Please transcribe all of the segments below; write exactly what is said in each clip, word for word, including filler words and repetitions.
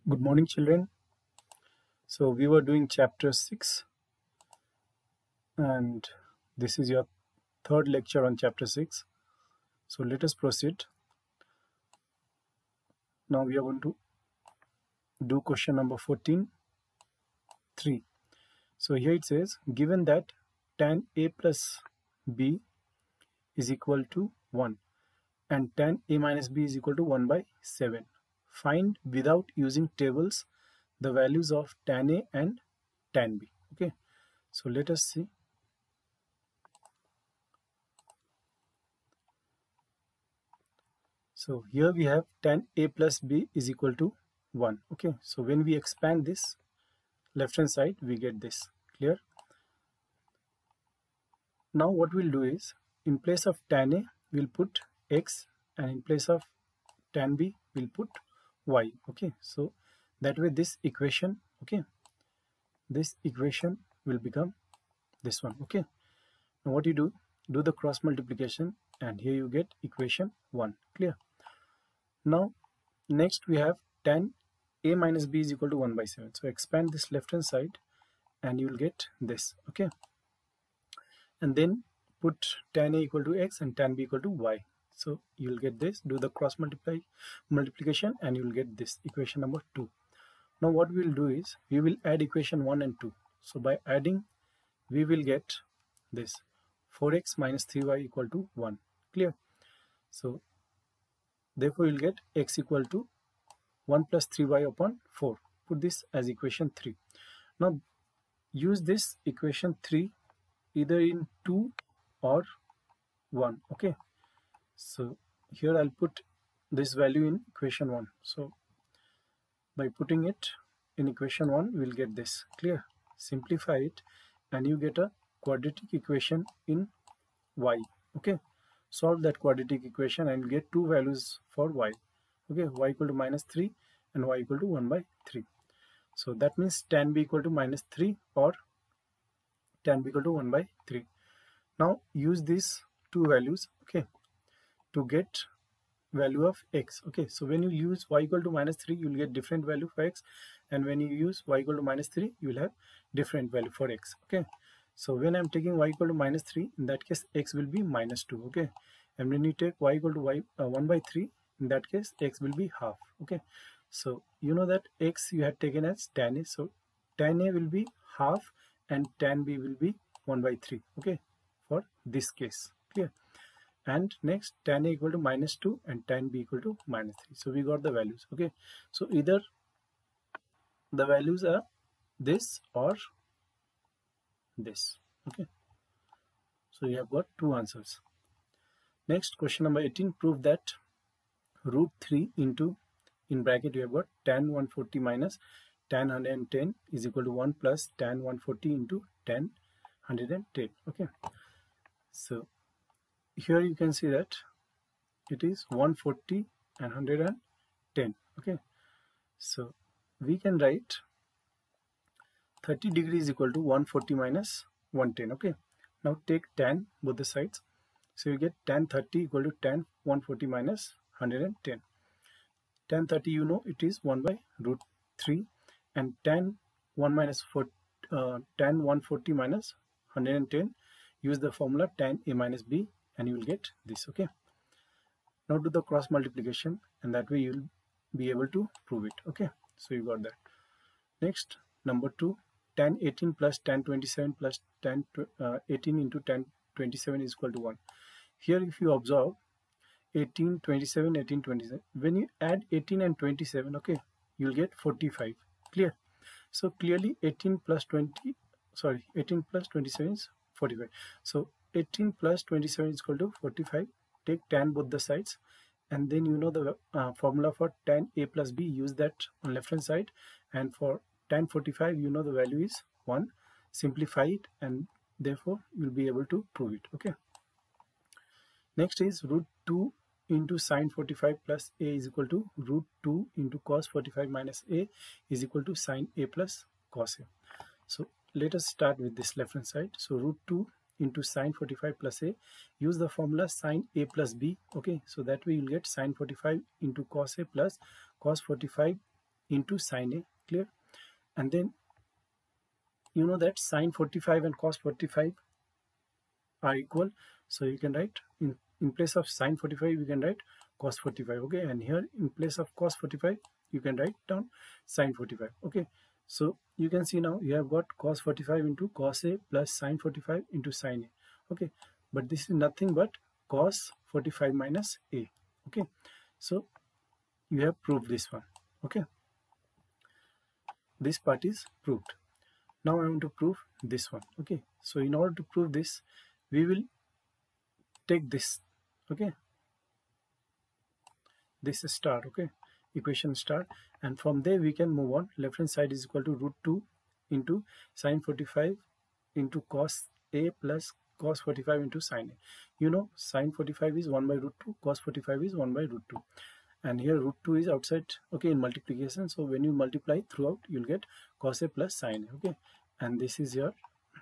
Good morning, children. So we were doing chapter six, and this is your third lecture on chapter six. So let us proceed. Now we are going to do question number fourteen, three. So here it says, given that tan A plus B is equal to one and tan A minus B is equal to one by seven. Find without using tables the values of tan A and tan B. Okay, so let us see. So here we have tan A plus B is equal to one. Okay, so when we expand this left hand side, we get this. Clear? Now what we'll do is, in place of tan A, we'll put x, and in place of tan B, we'll put y. Okay, so that way this equation, okay, this equation will become this one. Okay, now what you do, do the cross multiplication, and here you get equation one. Clear? Now next we have tan A minus B is equal to one by seven. So expand this left hand side and you will get this. Okay, and then put tan A equal to x and tan B equal to y. So you will get this. Do the cross multiply multiplication and you will get this equation number two. Now what we will do is, we will add equation one and two. So by adding, we will get this four x minus three y equal to one. Clear? So therefore you will get x equal to one plus three y upon four. Put this as equation three. Now use this equation three either in two or one. Okay, so here I'll put this value in equation one. So by putting it in equation one, we'll get this. Clear? Simplify it and you get a quadratic equation in y. Okay, solve that quadratic equation and get two values for y. Okay, y equal to minus three and y equal to one by three. So that means tan B equal to minus three or tan B equal to one by three. Now use these two values, okay, to get value of x. Okay, so when you use y equal to minus three, you will get different value for x, and when you use y equal to minus three, you will have different value for x. Okay, so when I'm taking y equal to minus three, in that case x will be minus two. Okay, and when you take y equal to y uh, one by three, in that case x will be half. Okay, so you know that x you had taken as tan A, so tan A will be half and tan B will be one by three. Okay, for this case. Clear? And next, tan A equal to minus two and tan B equal to minus three. So we got the values. Okay, so either the values are this or this. Okay, so you have got two answers. Next, question number eighteen, prove that root three into, in bracket you have got tan one forty minus tan one hundred ten is equal to one plus tan one forty into tan one hundred ten. Okay, so here you can see that it is one forty and one hundred ten. Okay, so we can write thirty degrees equal to one forty minus one hundred ten. Okay, now take tan both the sides, so you get tan thirty equal to tan one forty minus one hundred ten. Tan thirty, you know, it is one by root three, and tan one minus four, uh, tan one forty minus one hundred ten, use the formula tan A minus B and you will get this. Okay, now do the cross multiplication and that way you will be able to prove it. Okay, so you got that. Next, number two, tan eighteen plus tan twenty-seven plus tan uh, eighteen into tan twenty-seven is equal to one. Here if you observe, eighteen, twenty-seven, eighteen, twenty-seven, when you add eighteen and twenty-seven, okay, you will get forty-five. Clear? So clearly eighteen plus twenty, sorry, eighteen plus twenty-seven is forty-five. So eighteen plus twenty-seven is equal to forty-five. Take tan both the sides, and then you know the uh, formula for tan A plus B, use that on left hand side, and for tan forty-five, you know the value is one. Simplify it and therefore you will be able to prove it. Okay, next is root two into sine forty-five plus A is equal to root two into cos forty-five minus A is equal to sine A plus cos A. So let us start with this left hand side. So root two into sine forty-five plus A, use the formula sine A plus B. Okay, so that way you'll get sine forty-five into cos A plus cos forty-five into sine A, clear? And then you know that sine forty-five and cos forty-five are equal, so you can write in in place of sine forty-five you can write cos forty-five, okay? And here in place of cos forty-five you can write down sine forty-five, okay? So you can see now you have got cos forty-five into cos A plus sine forty-five into sine A, okay? But this is nothing but cos forty-five minus A, okay? So you have proved this one, okay? This part is proved. Now I want to prove this one, okay? So in order to prove this, we will take this, okay, this star, okay, equation star, and from there we can move on. Left hand side is equal to root two into sine forty-five into cos A plus cos forty-five into sine A. You know sine forty-five is one by root two, cos forty-five is one by root two, and here root two is outside, okay, in multiplication. So when you multiply throughout, you'll get cos A plus sine A, okay? And this is your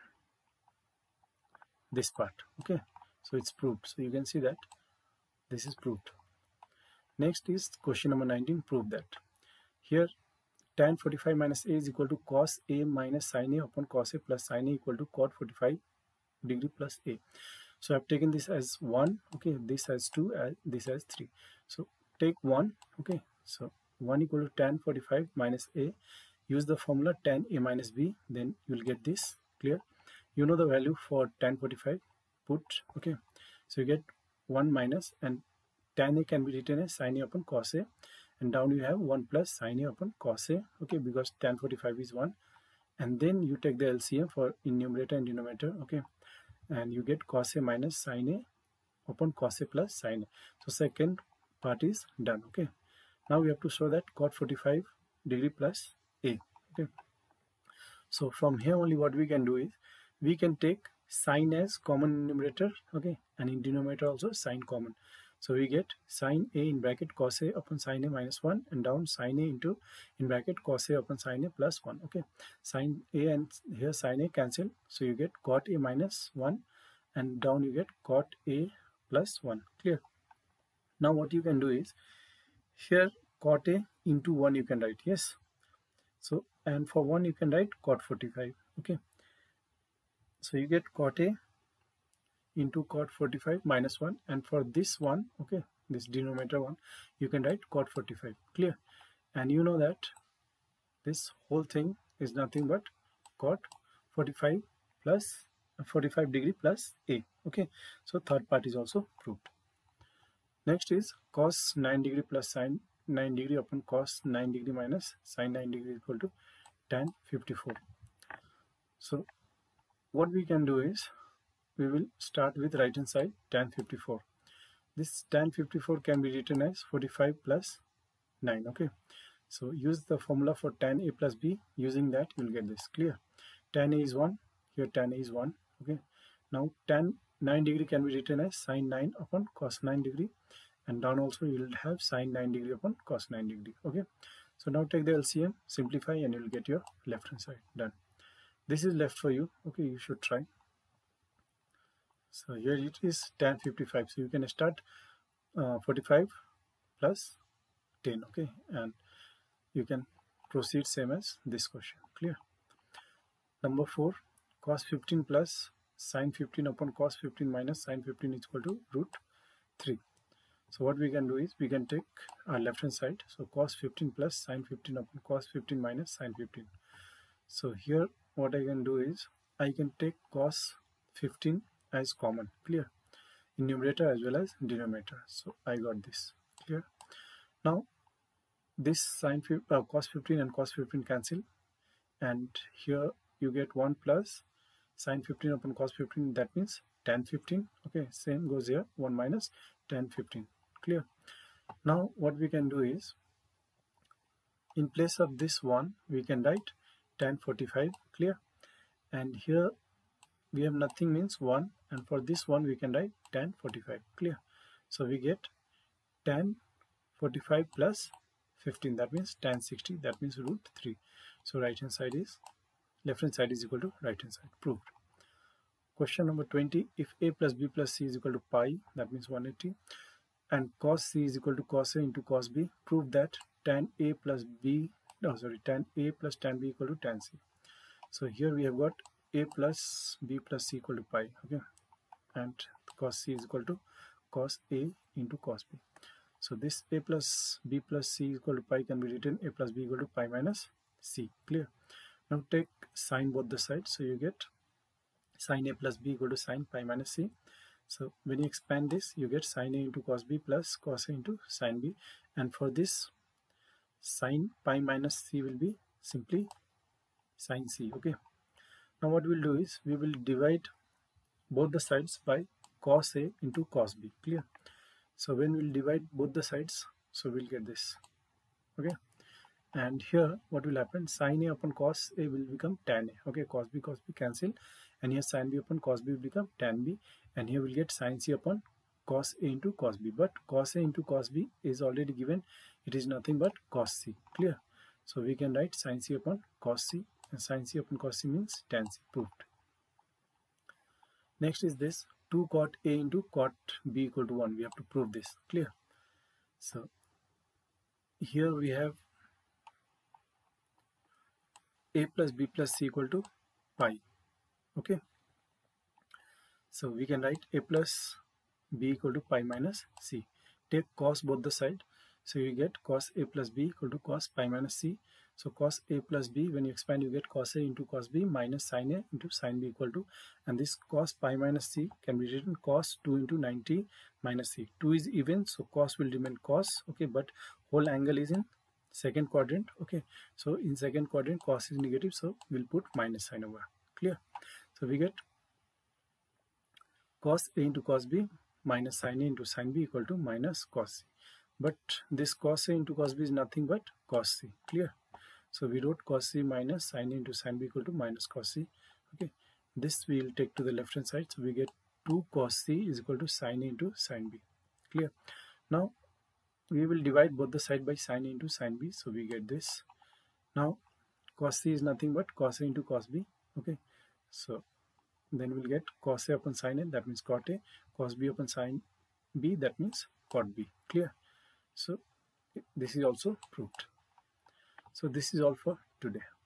this part, okay? So it's proved. So you can see that this is proved. Next is question number nineteen. Prove that here tan forty-five minus A is equal to cos A minus sine A upon cos A plus sine A equal to cot forty-five degree plus A. So I've taken this as one, okay, this as two, as this as three. So take one, okay, so one equal to tan forty-five minus A. Use the formula tan A minus B, then you'll get this, clear? You know the value for tan forty-five, put, okay, so you get one minus, and tan A can be written as sine A upon cos A, and down you have one plus sine A upon cos A, okay, because tan forty-five is one, and then you take the L C M for in numerator and denominator, okay, and you get cos A minus sine A upon cos A plus sine A. So second part is done, okay? Now we have to show that cot forty-five degree plus A, okay? So from here only what we can do is we can take sine as common in numerator, okay, and in denominator also sine common. So we get sine A in bracket cos A upon sine A minus one, and down sine A into in bracket cos A upon sine A plus one, okay? Sine A and here sine A cancel, so you get cot A minus one, and down you get cot A plus one, clear? Now what you can do is here cot A into one you can write, yes? So and for one you can write cot forty-five, okay? So you get cot A into cot forty-five minus one, and for this one, okay, this denominator one, you can write cot forty-five, clear? And you know that this whole thing is nothing but cot forty-five plus forty-five degree plus A, okay? So third part is also proved. Next is cos nine degree plus sine nine degree upon cos nine degree minus sine nine degree equal to tan fifty-four. So what we can do is we will start with right hand side tan fifty-four. This tan fifty-four can be written as forty-five plus nine, okay? So use the formula for tan A plus B. Using that you will get this, clear? Tan A is one, here tan A is one, okay? Now tan nine degree can be written as sine nine upon cos nine degree, and down also you will have sine nine degree upon cos nine degree, okay? So now take the L C M, simplify, and you will get your left hand side. Done. This is left for you, okay? You should try. So here it is tan fifty-five, so you can start uh, forty-five plus ten, okay, and you can proceed same as this question, clear? Number four, cos fifteen plus sine fifteen upon cos fifteen minus sine fifteen is equal to root three. So what we can do is we can take our left hand side, so cos fifteen plus sine fifteen upon cos fifteen minus sine fifteen. So here what I can do is I can take cos fifteen as common, clear, in numerator as well as denominator. So I got this, clear? Now this sine uh, cos fifteen and cos fifteen cancel, and here you get one plus sine fifteen upon cos fifteen, that means tan fifteen, okay? Same goes here, one minus tan fifteen, clear? Now what we can do is in place of this one we can write tan forty-five, clear? And here we have nothing means one, and for this one we can write tan forty-five, clear? So we get tan forty-five plus fifteen, that means tan sixty, that means root three. So right hand side is left hand side is equal to right hand side, proved. Question number twenty, if A plus B plus C is equal to pi, that means one hundred eighty, and cos C is equal to cos A into cos B, prove that tan A plus B no sorry tan A plus tan B equal to tan C. So here we have got A plus B plus C equal to pi, okay, and cos C is equal to cos A into cos B. So this A plus B plus C equal to pi can be written A plus B equal to pi minus C. Clear? Now take sine both the sides, so you get sine A plus B equal to sine pi minus C. So when you expand this, you get sine A into cos B plus cos A into sine B, and for this sine pi minus C will be simply sine C. Okay, now what we'll do is we will divide both the sides by cos A into cos B. Clear? So when we'll divide both the sides, so we'll get this. Okay, and here what will happen, sine A upon cos A will become tan A. Okay, cos B cos B cancel, and here sine B upon cos B will become tan B, and here we'll get sine C upon cos A into cos B. But cos A into cos B is already given, it is nothing but cos C. Clear? So we can write sine C upon cos C, and sine C upon cos C means tan C. Proved. Next is this two cot A into cot B equal to one. We have to prove this. Clear? So here we have A plus B plus C equal to pi. Okay, so we can write A plus B equal to pi minus C. Take cos both the side, so you get cos A plus B equal to cos pi minus C. So cos A plus B, when you expand, you get cos A into cos B minus sin A into sin B equal to, and this cos pi minus C can be written cos two into ninety minus C. two is even, so cos will remain cos, okay, but whole angle is in second quadrant. Okay, so in second quadrant cos is negative, so we'll put minus sign over. Clear? So we get cos A into cos B minus sin A into sin B equal to minus cos C. But this cos A into cos B is nothing but cos C. Clear? So we wrote cos C minus sin A into sin B equal to minus cos C. Okay, this we will take to the left hand side, so we get two cos C is equal to sin A into sin B. Clear? Now we will divide both the side by sin A into sin B, so we get this. Now cos C is nothing but cos A into cos B. Okay, so then we'll get cos A upon sin A, that means cot A, cos B upon sin B, that means cot B. Clear? So this is also proved. So this is all for today.